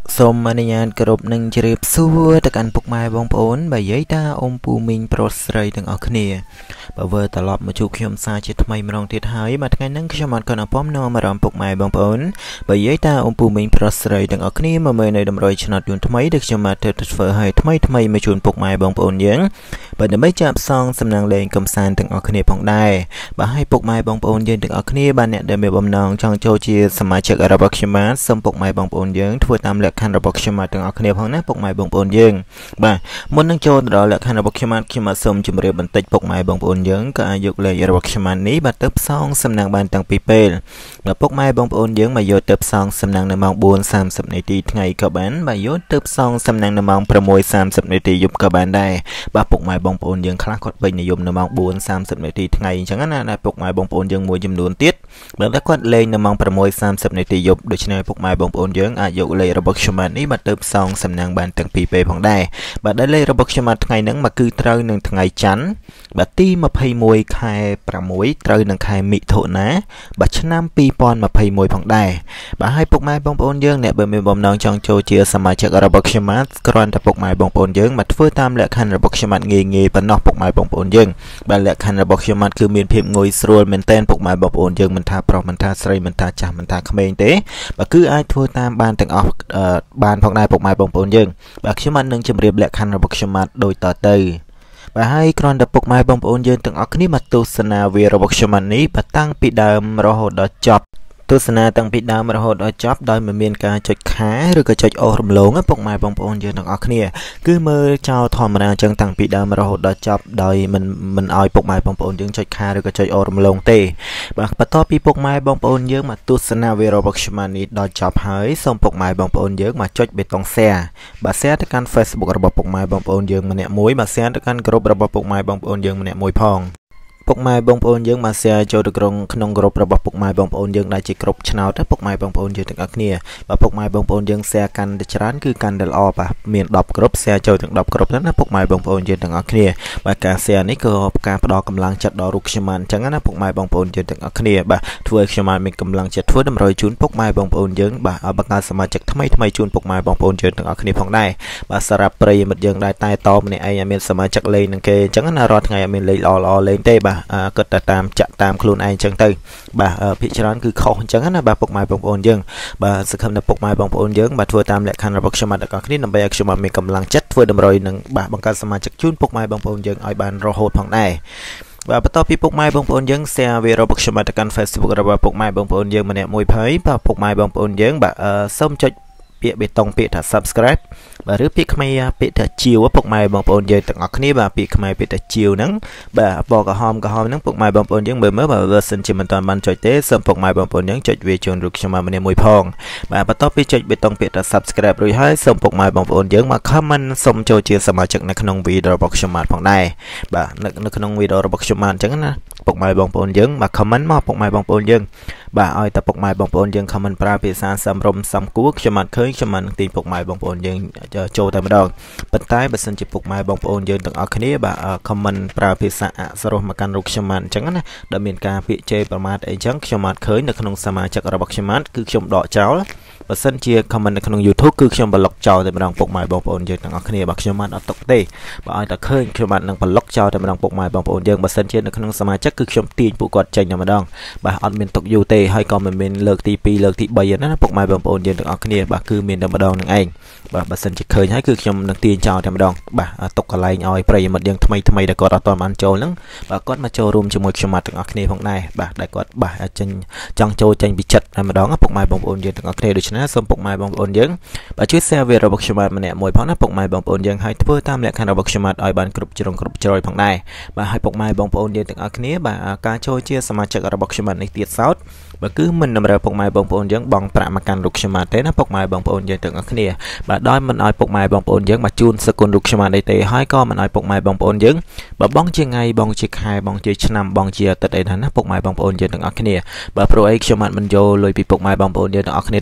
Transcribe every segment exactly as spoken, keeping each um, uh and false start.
សូមអនុញ្ញាតគោរពនឹងជម្រាបសួរទៅកាន់ពុកម៉ែបងប្អូនបើយាយតាអ៊ំពូមីងប្រុសស្រីទាំងអស់គ្នាបើវិលត្រឡប់មកជួបខ្ញុំសាជាថ្មីម្ដងទៀតហើយបាទថ្ងៃនេះខ្ញុំអត់cònអពំនាំអារម្មណ៍ពុកម៉ែបងប្អូនបើយាយតាអ៊ំពូមីងប្រុសស្រីទាំងអស់គ្នាមកមើលនៅតម្រុយឆ្នោតយន្តថ្មីដែលខ្ញុំបានធ្វើឲ្យថ្មីថ្មីមកជូនពុកម៉ែបងប្អូនយើងបើដើម្បីចាប់សងសំណាងលេងកំសាន្តទាំងអស់គ្នាផងដែរបាទឲ្យពុកម៉ែបងប្អូនយើងទាំងអស់គ្នាបានអ្នកដែលមានបំណងចង់ចូលជាសមាជិករបស់ខ្ញុំបាទសូមពុកម៉ែបងប្អូនយើងធ្វើតាមលក្ខខណ្ឌរបស់ខ្ញុំបាទទាំងអស់គ្នាផងណាពុកម៉ែបងប្អូនយើងបាទមុននឹងចូលទៅដល់លក្ខខណ្ឌរបស់ខ្ញុំបាទខ្ញុំបាទសូមជម្រាបបន្តិចពុកម៉ែបងប្អូនយើងក៏អាចយកលេខរបស់ខ្ញុំបាទនេះបាទទៅផ្សងសំណាងបានតាំងពីពេលបាទពុកម៉ែបងប្អូនយើងមកយកទៅផ្សងសំណាងនៅម៉ោង បួនសាមសិប នាទីថ្ងៃក៏បានបាទយកទៅផ្សងសំណាងនៅម៉ោង ប្រាំមួយសាមសិប នាទីយប់ក៏បានដែរបាទពុកម៉ែបងប្អូនយើងខ្លះគាត់ពេញនិយមនៅម៉ោង បួនសាមសិប នាទីថ្ងៃអញ្ចឹងណាពុកម៉ែបងប្អូនយើងមួយចំនួនទៀតបើតែគាត់លេងនៅម៉ោង ប្រាំមួយសាមសិប នាទីយប់ដូច្នេះពុកម៉ែបងប្អូនយើងអាចយកលេខរបស់ខ្ញុំបាទនេះបាទទៅផ្សងសំណាងបានទាំងពីរពេលផងដែរបាទដែលលេខរបស់ខ្ញុំបាទថ្ងៃហ្នឹងមកគឺត្រូវនឹងថ្ងៃច័ន្ទបាទទី ម្ភៃមួយ ខែ ប្រាំមួយ ត្រូវនឹងខែមិថុនាបាទឆ្នាំ ពីរពាន់ម្ភៃមួយ ផងដែរបាទហើយពុកម៉ែបងប្អូនយើងអ្នកបើមានបំណងចង់ចូលជាសមាជិករបស់ខ្ញុំបាទគ្រាន់តែពុកម៉ែបងប្អូនយើងមកធ្វើតាមលក្ខខណ្ឌរបស់ខ្ញុំបាទងាយងាយប៉ុណ្ណោះពុកម៉ែបងប្អូនយើងបាទលក្ខខណ្ឌរបស់ខ្ញុំបាទគឺមានភាពងាយស្រួលមែនទែនពុកម៉ែបងប្អូនយើងមិនថាប្រុសមិនថាស្រីមិនថាចាស់មិនថាក្មេងទេបាទគឺអាចធ្វើតាមបានទាំងអស់បានផងដែរពុកម៉ែបងប្អូនយើងបាទខ្ញុំបាទនឹងជម្រាបលក្ខខណ្ឌរបស់ខ្ញុំបាទដូចតទៅបាទហើយគ្រាន់តែពុកម៉ែបងប្អូនយើងទាំងអស់គ្នាមកទស្សនាវីដេអូរបស់ខ្ញុំបាទនេះបាទតាំងពីដើមរហូតដល់ចប់ទស្សនាតាំងពីដើមរហូតដល់ចប់ដោយមិនមានការចុចខាឬក៏ចុចអូសរំលងពុកម៉ែបងប្អូនយើងទាំងអស់គ្នាគឺមើលចោលធម្មតាអញ្ចឹងតាំងពីដើមរហូតដល់ចប់ដោយមិនមិនឲ្យពុកម៉ែបងប្អូនយើងចុចខាឬក៏ចុចអូសរំលងទេបាទបន្ទាប់ពីពុកម៉ែបងប្អូនយើងមកទស្សនាវីដេអូរបស់ខ្ញុំនេះដល់ចប់ហើយសូមពុកម៉ែបងប្អូនយើងមកចុចបេតុង share បាទ share ទៅកាន់ Facebook របស់ពុកម៉ែបងប្អូនយើងម្នាក់មួយបាទ share ទៅកាន់ group របស់ពុកម៉ែបងប្អូនយើងម្នាក់មួយផងពុកម៉ែបងប្អូនយើងមក share ចូលទៅក្នុងក្នុងក្រុមរបស់ពុកម៉ែបងប្អូនយើងដែលជាក្រុមឆ្នោតពុកម៉ែបងប្អូនយើងទាំងអស់គ្នាបើពុកម៉ែបងប្អូនយើង share កាន់តែច្រើនគឺកាន់តែល្អបាទមានដប់ក្រុម share ចូលទាំងដប់ក្រុមហ្នឹងណាពុកម៉ែបងប្អូនយើងទាំងអស់គ្នាបាទការ share នេះក៏ការផ្ដល់កម្លាំងចិត្តដល់រូបខ្ញុំបានអញ្ចឹងណាពុកម៉ែបងប្អូនយើងទាំងអស់គ្នាបាទធ្វើឲ្យខ្ញុំបានមានកម្លាំងចិត្តធ្វើតម្រូវជូនពុកម៉ែបងប្អូនយើងបាទឲ្យបង្កើតសមាជិកថ្មីថ្មីជូនពុកម៉ែបងប្អូនយើងទាំងអស់គ្នាផងដែរបាទសម្រាប់ប្រិយមិត្តយើងដែលតែតម្នាក់ឯងឲ្យមានសមាជិកលេងនឹងគេអញ្ចឹងណារាល់ថ្ងៃឲ្យមានលេខល្អល្អលេងទេបាទគិតតែតាមចាក់តាមខ្លួនឯងអញ្ចឹងទៅបាទភាគច្រើនគឺខុសអញ្ចឹងណាបាទពុកម៉ែបងប្អូនយើងបាទសង្ឃឹមថាពុកម៉ែបងប្អូនយើងបាទធ្វើតាមលក្ខខណ្ឌរបស់ខ្ញុំបាទទាំងអស់គ្នាដើម្បីឲ្យខ្ញុំបានមានកម្លាំងចិត្តធ្វើតម្រុយនឹងបាទបង្កើតសមាជិកជូនពុកម៉ែបងប្អូនយើងឲ្យបានរហូតផងដែរបាទបន្ទាប់ពីពុកម៉ែបងប្អូនយើង share វីដេអូរបស់ខ្ញុំបាទទៅកាន់ Facebook របស់ពុកម៉ែបងប្អូនយើងម្នាក់មួយភ័យបាទពុកម៉ែបងប្អូនយើងបាទសូមចុចពាក្យបេតុងពាក្យថា subscribe បាទឬពាក្យខ្មែរពាក្យថាជាវពុកម៉ែបងប្អូនយើងទាំងអស់គ្នាបាទពាក្យខ្មែរពាក្យថាជាវហ្នឹងបាទបកក្រហមក្រហមហ្នឹងពុកម៉ែបងប្អូនយើងមើលមើលបើបើសិនជាមិនទាន់បានចុចទេសូមពុកម៉ែបងប្អូនយើងចុចវាជូនរូបខ្ញុំម្នាក់មួយផងបាទបន្ទាប់ពីចុចបេតុងពាក្យថា subscribe រួចហើយសូមពុកម៉ែបងប្អូនយើងមក comment សូមចូលជាសមាជិកនៅក្នុងវីដេអូរបស់ខ្ញុំបាទផងដែរបាទនៅក្នុងវីដេអូរបស់ខ្ញុំបាទអញ្ចឹងណាពុកម៉ែបងប្អូនយើងមក comment មកពុកម៉ែបងប្អូនយើងបាទឲ្យតែពុកម៉ែបងប្អូនយើង comment ប្រើភាសាសំរុំសំគួរខ្ញុំមិនឃើញខ្ញុំមិនទីពុកម៉ែបងប្អូនយើងចូលតែម្ដងប៉ុន្តែបើសិនជាពុកម៉ែបងប្អូនយើងទាំងអស់គ្នាបាទ comment ប្រើភាសាអក្សរមកកាន់រូបខ្ញុំមិនអញ្ចឹងណាដែលមានការពាក្យជេរប្រមាថអីចឹងខ្ញុំមិនឃើញនៅក្នុងសមាជិករបស់ខ្ញុំមិនគឺខ្ញុំដកចោលបើសិនជា comment នៅក្នុង YouTube គឺខ្ញុំប្លុកចោលតែម្ដងពុកម៉ែបងប្អូនយើងទាំងអស់គ្នាបាទខ្ញុំមិនអត់ទុកទេបើឲ្យតែឃើញខ្ញុំមិននឹងប្លុកចោលតែម្ដងពុកម៉ែបងប្អូនយើងបើសិនជានៅក្នុងសមាជិកគឺខ្ញុំទាញពួកគាត់ចេញតែម្ដងបាទអត់មានទុកយូរទេហើយក៏មិនមានលើកទីពីរលើកទីបីណាពុកម៉ែបងប្អូនយើងទាំងអស់គ្នាបាទគឺមានតែម្ដងនឹងឯងបាទបើសិនជាឃើញហើយគឺខ្ញុំនឹងទាញចោលតែម្ដងបាទទុកកន្លែងឲ្យប្រិយមិត្តយើងថ្មីថ្មីដែលគាត់អត់ទាន់បានចូលហ្នឹងបាទគាត់មកចូលរួមជាមួយខ្ញុំទាំងអស់គ្នាផងដែរបាទដែលគាត់បាទចេញចង់ចូលចេញពីចិត្តតែម្ដងពុកម៉ែបងប្អូនយើងទាំងអស់គ្នាដូច្នេះសូមពុកម៉ែបងប្អូនយើងបាទជួយ share វីដេអូរបស់ខ្ញុំម្នាក់មួយផងណាពុកម៉ែបងប្អូនយើងហើយធ្វើតាមលក្ខខណ្ឌរបស់ខ្ញុំឲ្យបានគ្រប់ជ្រុងគ្រប់ជ្រោយផងដែរបាទហើយពុកម៉ែបងប្អូនយើងទាំងអស់គ្នាបាទការចូលជាសមាជិករបស់ខ្ញុំនេះទៀតសោតបើគឺមិនតម្រូវពុកម៉ែបងប្អូនយើងបង់ប្រាក់មកកាន់រូបខ្ញុំទេណាពុកម៉ែបងប្អូនយើងទាំងអស់គ្នាបាទដោយមិនឲ្យពុកម៉ែបងប្អូនយើងមកជូនសគុណរូបខ្ញុំអីទេហើយក៏មិនឲ្យពុកម៉ែបងប្អូនយើងបើបង់ជាថ្ងៃបង់ជាខែបង់ជាឆ្នាំបង់ជាអាទិត្យអីណាពុកម៉ែបងប្អូនយើងទាំងអស់គ្នាបាទព្រោះអីខ្ញុំមិនយកលុយពីពុកម៉ែបងប្អូនយើងទាំងអស់គ្នាតែម្ដងទោះ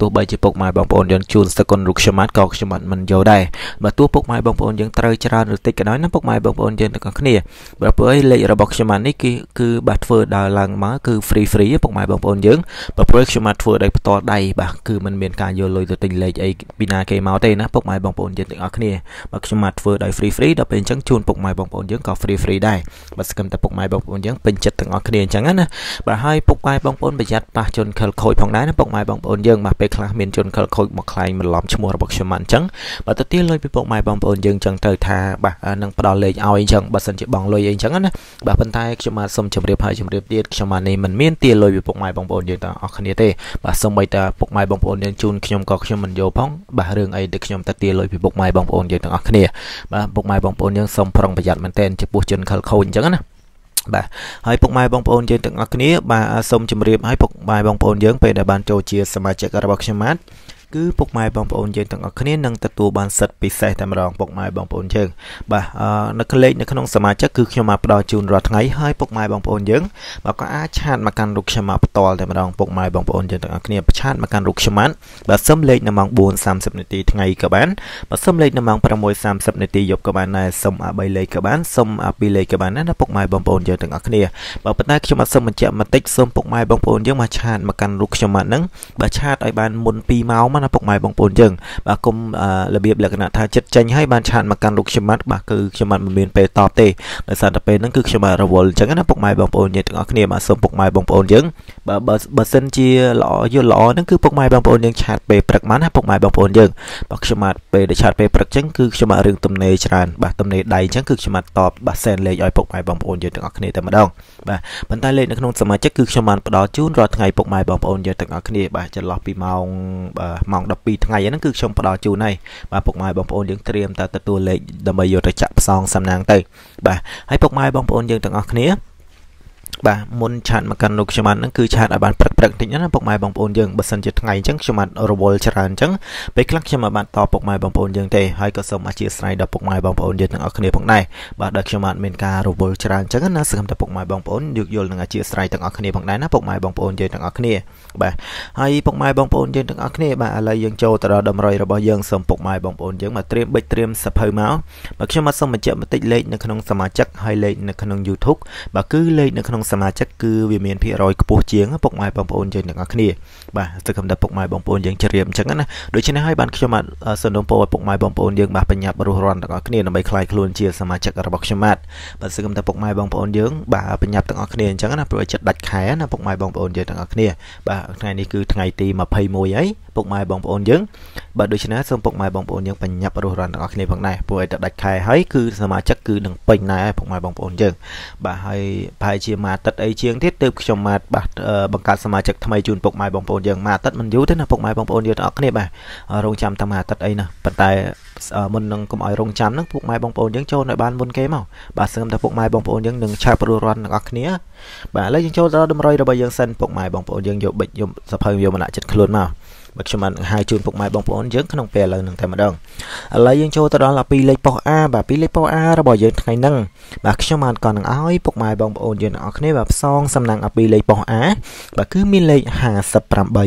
ទោះបីជាពុកម៉ែបងប្អូនយើងជួនសកលរូបខ្ញុំម៉ាត់ក៏ខ្ញុំម៉ាត់មិនយកដែរបើទោះពុកម៉ែបងប្អូនយើងត្រូវច្រើនឬតិចក៏ដោយណាពុកម៉ែបងប្អូនយើងទាំងអស់គ្នាបើព្រោះឯលេខរបស់ខ្ញុំម៉ាត់នេះគឺគឺបាទធ្វើដល់ឡើងមកគឺ free free ពុកម៉ែបងប្អូនយើងបើព្រោះខ្ញុំម៉ាត់ធ្វើដោយផ្ទាល់ដៃបាទគឺមិនមានការយកលុយទៅទិញលេខអីពីណាគេមកទេណាពុកម៉ែបងប្អូនយើងទាំងអស់គ្នាបើខ្ញុំម៉ាត់ធ្វើដោយ free free ដល់ពេលអញ្ចឹងជូនពុកម៉ែបងប្អូនយើងក៏ free free ដែរបើស្គមតែពុកម៉ែបងប្អូនយើងពេញចិត្តទាំងអស់គ្នាអញ្ចឹងណាបាទហើយពុកម៉ែបងប្អូនប្រយ័ត្នប៉ះជនខិលខូចផងដែរណាពុកម៉ែបងប្អូនយើងបាទពេលខ្លះមានជនខិលខូចមកខ្លែងបន្លំឈ្មោះរបស់ខ្ញុំម៉ាត់អញ្ចឹងបើទៅទាលុយពីពុកម៉ែបងប្អូនយើងអញ្ចឹងទៅថាបាទនឹងផ្ដល់លេខឲ្យអញ្ចឹងបើសិនជាបងលុយអីអញ្ចឹងណាបាទប៉ុន្តែខ្ញុំម៉ាត់សូមជម្រាបហើយជម្រាបទៀតខ្ញុំម៉ាត់នេះមិនមានទាលុយពីពុកម៉ែបងប្អូនយើងទាំងអស់គ្នាទេបាទសូម្បីតែពុកម៉ែបងប្អូនយើងជូនខ្ញុំក៏ខ្ញុំមិនយកផងបាទរឿងអីដែលខ្ញុំទៅទាលុយពីពុកម៉ែបងប្អូនយើងទាំងអស់គ្នាបាទពុកម៉ែបងប្អូនយើងសូមប្រុងប្រយ័ត្នមែនទែនចំពោះជនខិលខូចអញ្ចឹងណាបាទហើយពុកម៉ែបងប្អូនយើងទាំងអស់គ្នាបាទសូមជម្រាបឲ្យពុកម៉ែបងប្អូនយើងពេលដែលបានចូលជាសមាជិករបស់ខ្ញុំម៉ាត់គឺពុកម៉ែបងប្អូនយើងទាំងអស់គ្នានឹងទទួលបានសិទ្ធិពិសេសតែម្ដងពុកម៉ែបងប្អូនយើងបាទនៅកលេខនៅក្នុងសមាជិកគឺខ្ញុំមកផ្ដល់ជូនរាល់ថ្ងៃហើយពុកម៉ែបងប្អូនយើងបាទក៏អាចឆាតមកកាន់រូបខ្ញុំមកផ្ទាល់តែម្ដងពុកម៉ែបងប្អូនយើងទាំងអស់គ្នាឆាតមកកាន់រូបខ្ញុំបានបាទសុំលេខនៅម៉ោង bốn giờ ba mươi នាទីថ្ងៃក៏បានបាទសុំលេខនៅម៉ោង sáu giờ ba mươi នាទីយប់ក៏បានដែរសុំអាបីលេខក៏បានសុំអាពីរលេខក៏បានណាពុកម៉ែបងប្អូនយើងទាំងអស់គ្នាបាទប៉ុន្តែខ្ញុំអត់សុំបញ្ជាក់បន្តិចសុំពុកម៉ែបងប្អូនយើងមកឆាតមកកាន់រូបខ្ញុំបានហ្នឹងបាទឆាតឲ្យបានមុនពីរម៉ោងណាពុកម៉ែបងប្អូនយើងបាទគុំរបៀបលក្ខណៈថាចិត្តចេញឲ្យបានឆាតមកកាន់រូបខ្ញុំម៉ាត់បាទគឺខ្ញុំម៉ាត់មិនមានពេលតបទេដោយសារតែពេលហ្នឹងគឺខ្ញុំម៉ាត់រវល់អញ្ចឹងណាពុកម៉ែបងប្អូនយើងទាំងអស់គ្នាបាទសូមពុកម៉ែបងប្អូនយើងបាទបើបើសិនជាល្អយល់ល្អហ្នឹងគឺពុកម៉ែបងប្អូនយើងឆាតពេលព្រឹកមកណាពុកម៉ែបងប្អូនយើងបាទខ្ញុំម៉ាត់ពេលដែលឆាតពេលព្រឹកអញ្ចឹងគឺខ្ញុំម៉ាត់រឿងទំនេរច្រើនបាទទំនេរដៃអញ្ចឹងគឺខ្ញុំម៉ាត់តបបាទសែនលេខឲ្យពុកម៉ែបងប្អូនយើងទាំងអស់គ្នាតែម្ដងបាទប៉ុន្តែលេខនៅក្នុងសមាជិកគឺខ្ញុំបានផ្ដល់ជូនរាល់ថ្ងៃពុកម៉ែបងប្អូនយើងទាំងអស់គ្នាបាទចន្លោះពីម៉ោងម៉ោង ដប់ពីរ ថ្ងៃហ្នឹងគឺខ្ញុំផ្ដល់ជូនហើយបាទពុកម៉ែបងប្អូនយើងត្រៀមតែទទួលលេខដើម្បីយកទៅចាក់ផ្សងសំណាងទៅបាទហើយពុកម៉ែបងប្អូនយើងទាំងអស់គ្នាបាទមុនឆាតមកកាន់លោកខ្ញុំហ្នឹងគឺឆាតឲ្យបានព្រឹកព្រឹកតិចណាពុកម៉ែបងប្អូនយើងបើសិនជាថ្ងៃអញ្ចឹងខ្ញុំបានរវល់ច្រើនអញ្ចឹងពេលខ្លះខ្ញុំមិនបានតបពុកម៉ែបងប្អូនយើងទេហើយក៏សូមអធិស្ឋានដល់ពុកម៉ែបងប្អូនយើងទាំងអស់គ្នាផងដែរបាទដោយខ្ញុំបានមានការរវល់ច្រើនអញ្ចឹងណាសឹងតែពុកម៉ែបងប្អូនយកយល់នឹងអធិស្ឋានទាំងអស់គ្នាផងដែរណាពុកម៉ែបងប្អូនយើងទាំងអស់គ្នាបាទហើយពុកម៉ែបងប្អូនយើងទាំងអស់គ្នាបាទឥឡូវយើងចូលទៅដល់តម្រុយរបស់យើងសូមពុកម៉ែបងប្អូនយើងមកត្រៀមបិចត្រៀមសភៅមកបាទខ្ញុំមកសូមបញ្ជាក់បន្តិចលេខនៅក្នុងសមាជិកហើយលេខនៅក្នុង YouTube បាទគឺលេខនៅក្នុងសមាជិកគឺវាមានភាគរយខ្ពស់ជាងពុកម៉ែបងប្អូនយើងទាំងអស់គ្នាបាទទៅកំដៅពុកម៉ែបងប្អូនយើងជ្រាបអញ្ចឹងណាដូច្នេះហើយបានខ្ញុំបាទសន្ទុំពោឲ្យពុកម៉ែបងប្អូនយើងបាទបញ្ញាប់រស់រាន់ទាំងអស់គ្នាដើម្បីខ្លាយខ្លួនជាសមាជិករបស់ខ្ញុំបាទបាទសឹកតែពុកម៉ែបងប្អូនយើងបាទបញ្ញាប់ទាំងអស់គ្នាអញ្ចឹងណាព្រោះចិត្តដាច់ខែណាពុកម៉ែបងប្អូនយើងទាំងអស់គ្នាបាទថ្ងៃនេះគឺថ្ងៃទីยี่สิบเอ็ดហើយពុកម៉ែបងប្អូនយើងបាទដូច្នេះសូមពុកម៉ែបងប្អូនយើងបញ្ញាប់រស់រាន់ទាំងអស់គ្នាផងដែរព្រោះឲ្យតែដាច់ខែហើយគឺសមាជិកគឺនឹងពេញណែពុកម៉ែបងប្អូនយើងបាទហើយប្រហែលជាមួយអាទិត្យអីជាងទៀតទើបខ្ញុំបាទបាទបង្កើតសមាជិកថ្មីជូនពុកម៉ែបងប្អូនយើងមួយអាទិត្យមិនយូរទេណាពុកម៉ែបងប្អូនយើងទាំងអស់គ្នាបាទរងចាំតាមអាទិត្យអីណាប៉ុន្តែមុននឹងកុំឲ្យរងចាំហ្នឹងពុកម៉ែបងប្អូនយើងចូលនៅបានមុនគេមកបាទសឹងតែពុកម៉ែបងប្អូនយើងនឹងឆាប់រស់រាន់ទាំងអស់គ្នាបាទឥឡូវយើងចូលដល់តម្រុយរបស់យើងសិនពុកម៉ែបងប្អូនយើងយកបិចយកសភៅយកមកដាក់ចិត្តខ្លួនមកបាទខ្ញុំបានហៅជូនពុកម៉ែបងប្អូនយើងក្នុងពេលឥឡូវនឹងតែម្ដងឥឡូវយើងចូលទៅដល់ពីលេខប៉ុស A បាទពីលេខប៉ុស A របស់យើងថ្ងៃហ្នឹងបាទខ្ញុំបានក៏នឹងឲ្យពុកម៉ែបងប្អូនយើងទាំងអស់គ្នាបាទផ្សងសំណាងពីលេខប៉ុស A បាទគឺមានលេខห้าสิบแปด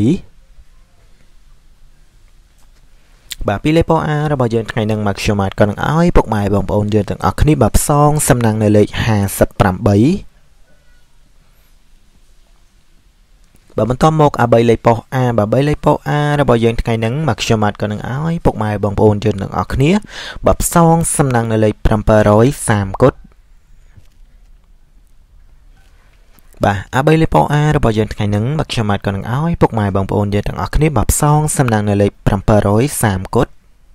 បាទពីលេខប៉ុស A របស់យើងថ្ងៃហ្នឹងមកខ្ញុំបានក៏នឹងឲ្យពុកម៉ែបងប្អូនយើងទាំងអស់គ្នាបាទផ្សងសំណាងនៅលេខห้าสิบแปดបាទបន្តមកអាបីលេខប៉ុស A បាទបីលេខប៉ុស A របស់យើងថ្ងៃហ្នឹងមកខ្ញុំបាទក៏នឹងឲ្យពុកម៉ែបងប្អូនយើងទាំងអស់គ្នាបាទផ្សងសំណាងនៅលេខเจ็ดร้อยสามគត់បាទអាបីលេខប៉ុស A របស់យើងថ្ងៃហ្នឹងមកខ្ញុំបាទក៏នឹងឲ្យពុកម៉ែបងប្អូនយើងទាំងអស់គ្នាបាទផ្សងសំណាងនៅលេខเจ็ดร้อยสามគត់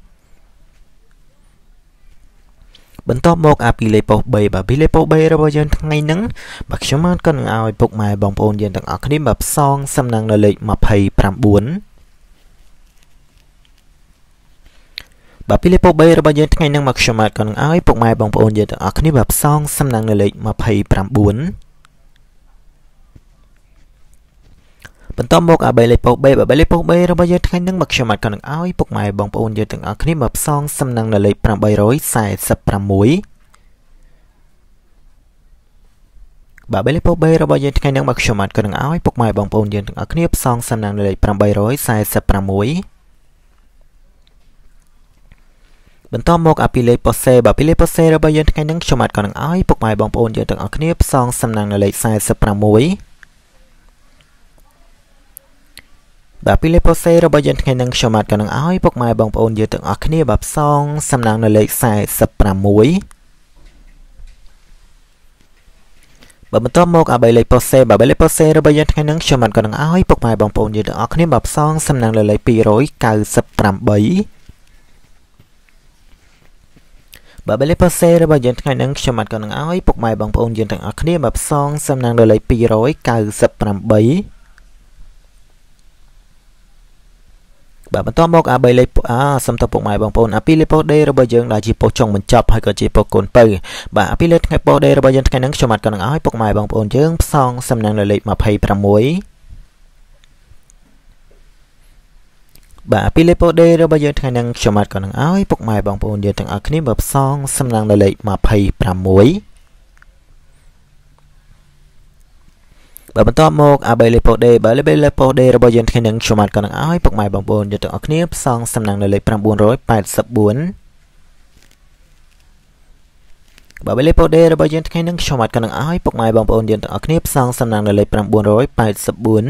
បន្ទាប់មកអាពីលេខប៉ុស B បាទពីលេខប៉ុស B របស់យើងថ្ងៃហ្នឹងបាទខ្ញុំបានក៏នឹងឲ្យពុកម៉ែបងប្អូនយើងទាំងអស់គ្នាបាទផ្សងសំណាងនៅលេខยี่สิบเก้าបាទពីលេខប៉ុស B របស់យើងថ្ងៃហ្នឹងមកខ្ញុំបានក៏នឹងឲ្យពុកម៉ែបងប្អូនយើងទាំងអស់គ្នាបាទផ្សងសំណាងនៅលេខยี่สิบเก้าបន្តមកអាបីលេខប៉ុស B បាទលេខប៉ុស B របស់យើងថ្ងៃហ្នឹងមកខ្ញុំបានក៏នឹងឲ្យពុកម៉ែបងប្អូនយើងទាំងអស់គ្នាមកផ្សងសំណាងនៅលេខแปดร้อยสี่สิบหกបាទបេលេពោបេរបស់យើងថ្ងៃនេះមកខ្ញុំអត់ក៏នឹងឲ្យពុកម៉ែបងប្អូនយើងទាំងអស់គ្នាផ្សងសំណាងលេខប្រាំបីរយសែសិបប្រាំមួយ បន្តមកអាពីលេខប៉ូសេបាទពីលេខប៉ូសេរបស់យើងថ្ងៃនេះខ្ញុំអត់ក៏នឹងឲ្យពុកម៉ែបងប្អូនយើងទាំងអស់គ្នាផ្សងសំណាងលេខសែសិបប្រាំមួយ បាទពីលេខប៉ូសេរបស់យើងថ្ងៃនេះខ្ញុំអត់ក៏នឹងឲ្យពុកម៉ែបងប្អូនយើងទាំងអស់គ្នាបាទផ្សងសំណាងលេខសែសិបប្រាំមួយ បាទបន្តមកអាបីលេខប៉ូសេបាទបីលេខប៉ូសេរបស់យើងថ្ងៃនេះខ្ញុំអត់ក៏នឹងឲ្យពុកម៉ែបងប្អូនយើងទាំងអស់គ្នាបាទផ្សងសំណាងលេខពីររយកៅសិបប្រាំបី បាទបេលេប៉ូសេរបស់យើងថ្ងៃនេះខ្ញុំអត់ក៏នឹងឲ្យពុកម៉ែបងប្អូនយើងទាំងអស់គ្នាបាទផ្សងសំណាងលេខពីររយកៅសិបប្រាំបី បាទបន្តមកអាបីលេខអាសំតពុកម៉ែបងប្អូនអាពីលេខប៉ូដេរបស់យើងដែលជាប៉ូចុងបញ្ចប់ហើយក៏ជាប៉ូកូនពៅបាទអាពីលេខថ្ងៃប៉ូដេរបស់យើងថ្ងៃនេះខ្ញុំអត់ក៏នឹងឲ្យពុកម៉ែបងប្អូនយើងផ្សងសំណាងលេខยี่สิบหก បាទអាពីលេខប៉ូដេរបស់យើងថ្ងៃនេះខ្ញុំអត់ក៏នឹងឲ្យពុកម៉ែបងប្អូនយើងទាំងអស់គ្នាមើលផ្សងសំណាងលេខยี่สิบหก បាទបន្តមកអាបីលេខប៉ូដេបាទលេខលេខប៉ូដេរបស់យើងថ្ងៃនេះខ្ញុំអត់ក៏នឹងឲ្យពុកម៉ែបងប្អូនយើងទាំងអស់គ្នាផ្សងសំណាងលេខប្រាំបួនរយแปดสิบสี่ បាទលេខប៉ូដេរបស់យើងថ្ងៃនេះខ្ញុំអត់ក៏នឹងឲ្យពុកម៉ែបងប្អូនយើងទាំងអស់គ្នាផ្សងសំណាងលេខប្រាំបួនរយแปดสิบสี่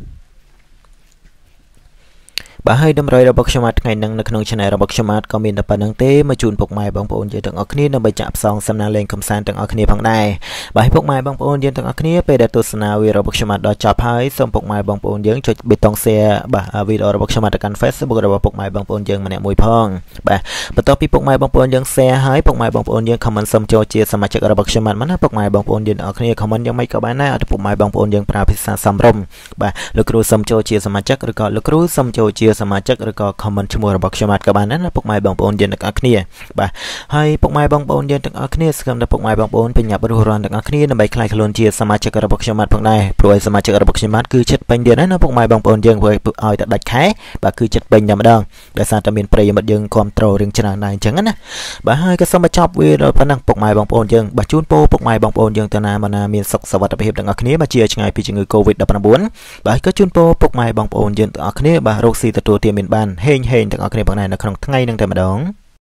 បាទហើយតម្រុយរបស់ខ្ញុំថ្ងៃនេះនៅក្នុង channel របស់ខ្ញុំក៏មានតែប៉ុណ្្នឹងទេមកជូនពុកម៉ែបងប្អូនយើងទាំងអស់គ្នាដើម្បីចាក់ផ្សងសំណាងលេខកំសាន្តទាំងអស់គ្នាផងដែរបាទហើយពុកម៉ែបងប្អូនយើងទាំងអស់គ្នាពេលដែលទស្សនាវីដេអូរបស់ខ្ញុំដល់ចប់ហើយសូមពុកម៉ែបងប្អូនយើងចុចប៊ូតុង share បាទវីដេអូរបស់ខ្ញុំទៅកាន់ Facebook របស់ពុកម៉ែបងប្អូនយើងម្នាក់មួយផងបាទបន្ទាប់ពីពុកម៉ែបងប្អូនយើង share ហើយពុកម៉ែបងប្អូនយើង comment សូមចូលជាសមាជិករបស់ខ្ញុំមកណាពុកម៉ែបងប្អូនយើងទាំងអស់គ្នា comment យ៉ាងម៉េចក៏បានដែរឲ្យពុកម៉ែបងប្អូនយើងប្រើភាសាសមរម្យបាទលោកគ្រូសូមចូលជាសមាជិកឬក៏លោកគ្រូសូមចូលជាសមាជិកឬក៏ comment ឈ្មោះរបស់ខ្ញុំក៏បានដែរណាពុកម៉ែបងប្អូនយើងទាំងអស់គ្នាបាទហើយពុកម៉ែបងប្អូនយើងទាំងអស់គ្នាស្គមដល់ពុកម៉ែបងប្អូនបញ្ញាប់រស់រានទាំងអស់គ្នាដើម្បីខ្លាយខ្លួនជាសមាជិករបស់ខ្ញុំផងដែរព្រោះសមាជិករបស់ខ្ញុំគឺចិត្តពេញទៀតណាពុកម៉ែបងប្អូនយើងធ្វើឲ្យតែដាច់ខែបាទគឺចិត្តពេញតែម្ដងដោយសារតែមានប្រិយមិត្តយើងគ្រប់ត្រូលរឿងច្រើនដែរអញ្ចឹងណាបាទហើយក៏សូមបញ្ចប់វីដេអូប៉ុណ្ណឹងពុកម៉ែបងប្អូនយើងបាទជូនពរពុកម៉ែបងប្អូនយើងទៅណាមកណាមានសុខសុវត្ថិភាពទាំងអស់គ្នាបាទជាឆ្ងាយពីជំងឺ COVID ដប់ប្រាំបួន បាទក៏ជូនពរពុកម៉ែបងប្អូនយើងទាំងអស់គ្នាបាទរកស៊ីទទួលទានមានបានហេងហេងទាំងអស់គ្នាផងដែរនៅក្នុងថ្ងៃនឹងតែម្ដង